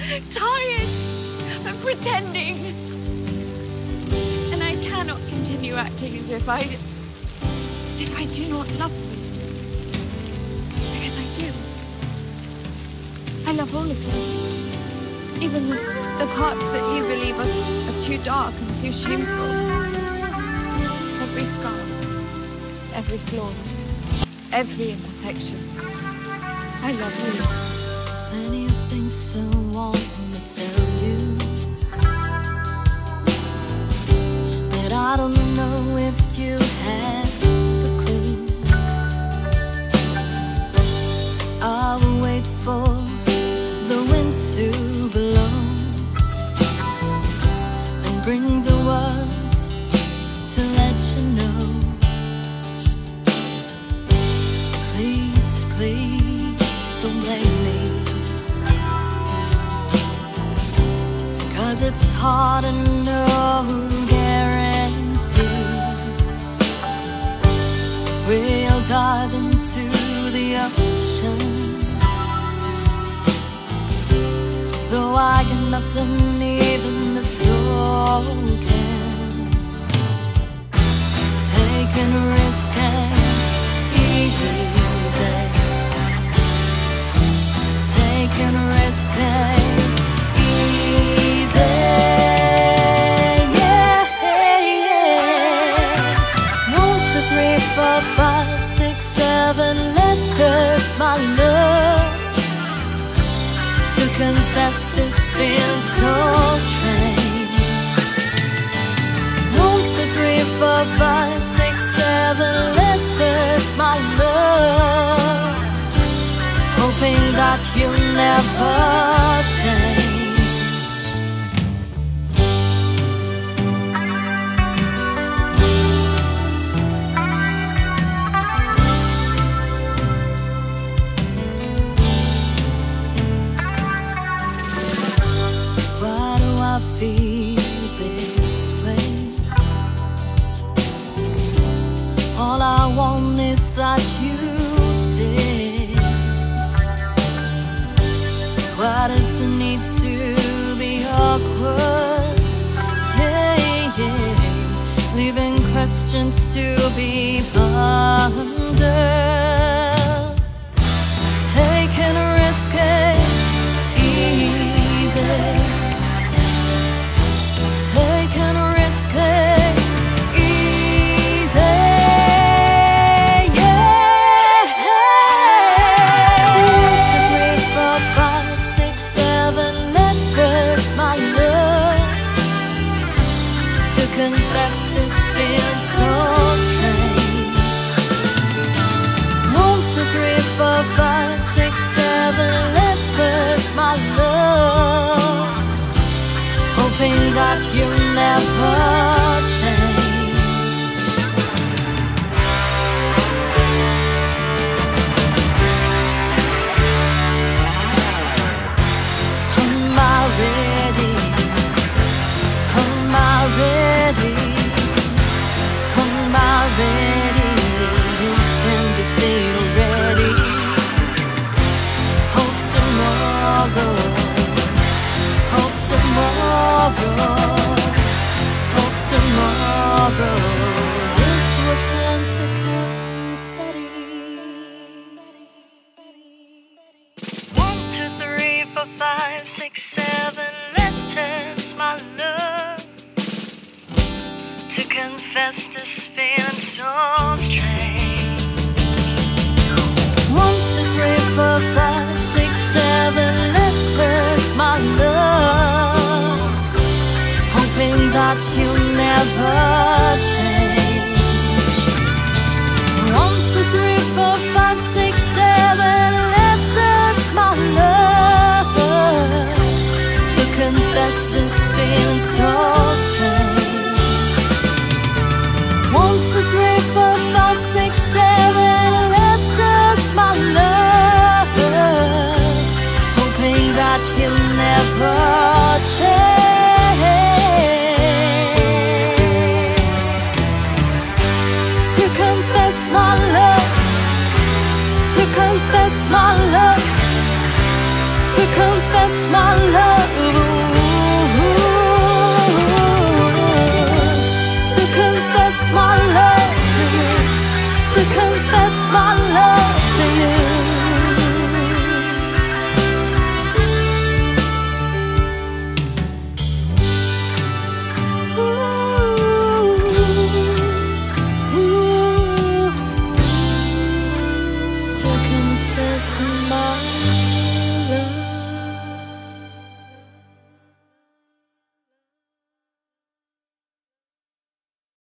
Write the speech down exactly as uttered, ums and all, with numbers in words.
tired of pretending. And I cannot continue acting as if I... as if I do not love you. Because I do. I love all of you. Even the, the parts that you believe are, are too dark and too shameful. Every scar, every flaw, every imperfection. I love you. Plenty of things I want to tell you, but I don't know if you have a clue. I will wait for the wind to blow and bring the words to let you know. Please, please don't blame me, 'cause it's hard and no guarantee we'll dive into the ocean. Though I got nothing even to token, taking a risk ain't easy. Taking a risk ain't easy. Yeah, yeah. One, two, three, four, five, six, seven letters, my love, to confess this feels so strange. One, two, three, four, five, six, seven letters, my love, hoping that you'll never change. Why do I feel this way? All I want is that you stay. Why does it need to be awkward? Yeah, yeah. Leaving questions to be pondered. Taking a risk ain't easy. Taking a risk ain't easy. Yeah. One, two, three, four, five, six, seven letters, my love, to confess this feels so strange. One, two, three, four, five, six, seven letters, my love, hoping that you'll never change. Am I ready? Am I ready? Am I ready? This can be seen already. Hope tomorrow, hope tomorrow, hope tomorrow this will turn to confetti. One, two, three, four, five, six, seven letters, my love, to confess this feeling so strange. One, two, three, four, five, six, seven letters, my love, hoping that you'll never change. One, two, three, four, five, six, seven letters, my love, to confess this feeling so strange. One, two, three, four, five, six, seven letters, my love, hoping that you'll never change.